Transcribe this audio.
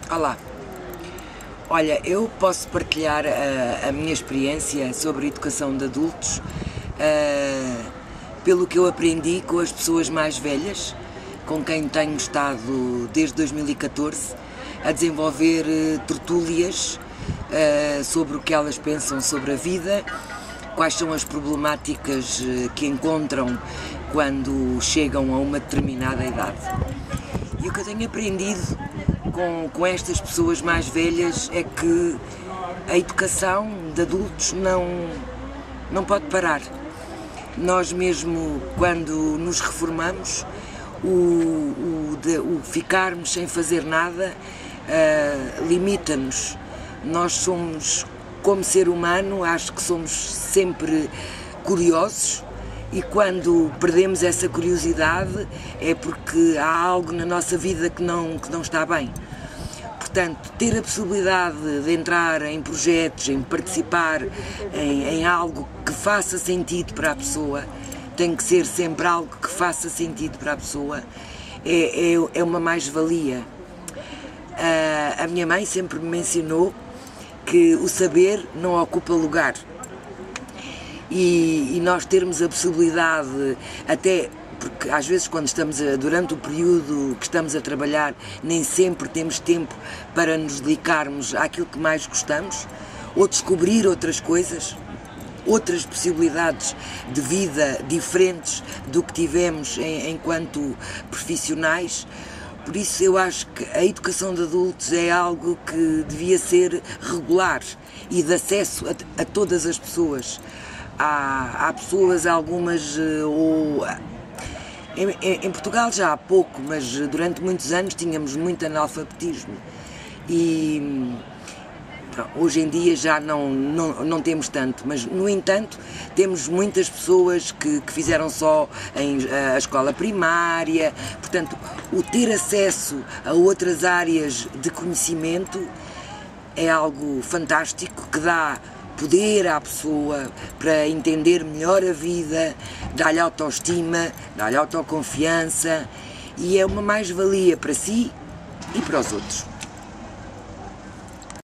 Olá, olha, eu posso partilhar a minha experiência sobre educação de adultos pelo que eu aprendi com as pessoas mais velhas, com quem tenho estado desde 2014 a desenvolver tertúlias sobre o que elas pensam sobre a vida, quais são as problemáticas que encontram quando chegam a uma determinada idade. E o que eu tenho aprendido com estas pessoas mais velhas é que a educação de adultos não pode parar. Nós mesmo, quando nos reformamos, o ficarmos sem fazer nada limita-nos. Nós somos, como ser humano, acho que somos sempre curiosos, e quando perdemos essa curiosidade é porque há algo na nossa vida que não está bem. Portanto, ter a possibilidade de entrar em projetos, em participar em algo que faça sentido para a pessoa, tem que ser sempre algo que faça sentido para a pessoa, é uma mais-valia. A minha mãe sempre me ensinou que o saber não ocupa lugar. E nós termos a possibilidade, até porque às vezes quando estamos durante o período que estamos a trabalhar, nem sempre temos tempo para nos dedicarmos àquilo que mais gostamos, ou descobrir outras coisas, outras possibilidades de vida diferentes do que tivemos enquanto profissionais. Por isso eu acho que a educação de adultos é algo que devia ser regular e de acesso a todas as pessoas. Há pessoas, algumas, em Portugal já há pouco, mas durante muitos anos tínhamos muito analfabetismo e hoje em dia já não temos tanto, mas no entanto temos muitas pessoas que fizeram só a escola primária. Portanto, o ter acesso a outras áreas de conhecimento é algo fantástico, que dá poder à pessoa para entender melhor a vida, dá-lhe autoestima, dá-lhe autoconfiança, e é uma mais-valia para si e para os outros.